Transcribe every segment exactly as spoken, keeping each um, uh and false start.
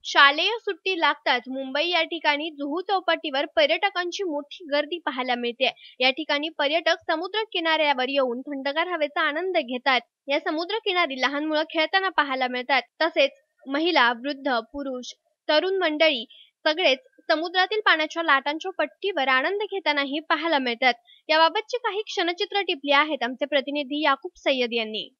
शालेय सुट्टी लागताच मुंबई या ठिकाणी जुहू चौपाटीवर पर्यटकांची मोठी गर्दी पाहायला मिळते। या ठिकाणी पर्यटक समुद्र किनाऱ्यावर येऊन थंडगार हवेचा आनंद घेतात। या समुद्र किनारी लहान मुलं खेळताना पाहायला मिळतात। तसेच महिला, वृद्ध, पुरुष, तरुण मंडळी सगळेच समुद्रातील पाण्याच्या लाटांच्या पट्टीवर आनंद घेतानाही पाहायला मिळतात। याबाबतची काही क्षणचित्र टिपली आहेत आमचे प्रतिनिधी याकूब सय्यद यांनी।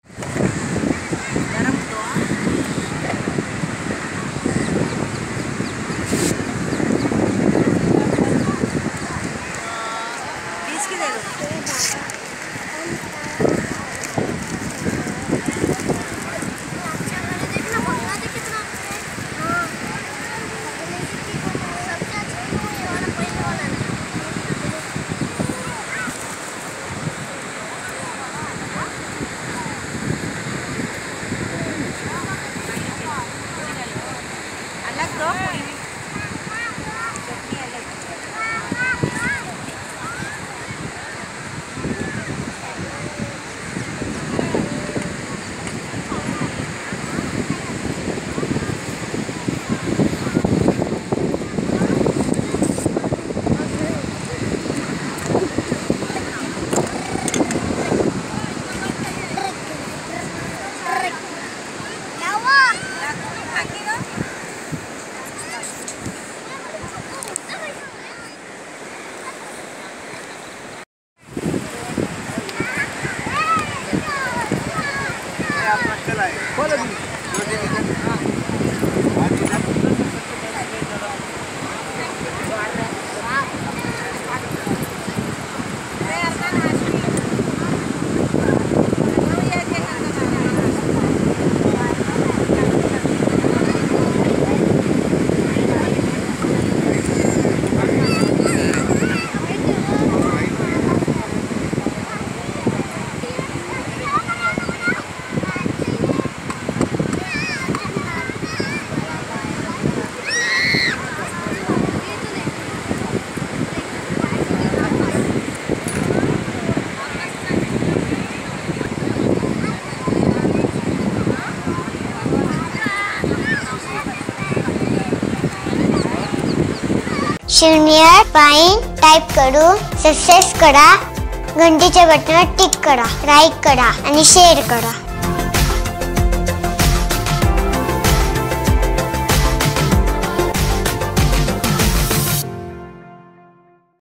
शून्य पाइन टाइप करू, सक्सेस करा, घंटीच्या बटनावर टिक करा, लाईक करा आणि शेअर करा।